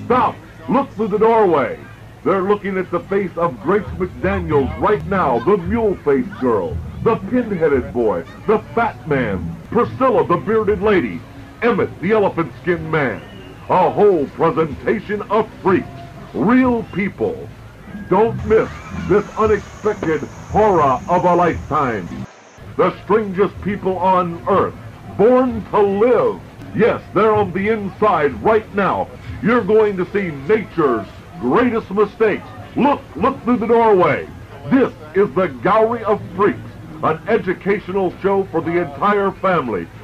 Stop! Look through the doorway. They're looking at the face of Grace McDaniels right now, the mule-faced girl, the pin-headed boy, the fat man, Priscilla, the bearded lady, Emmett, the elephant-skinned man. A whole presentation of freaks, real people. Don't miss this unexpected horror of a lifetime. The strangest people on earth, born to live. Yes, they're on the inside right now. You're going to see nature's greatest mistakes. Look through the doorway. This is the Gallery of Freaks, an educational show for the entire family.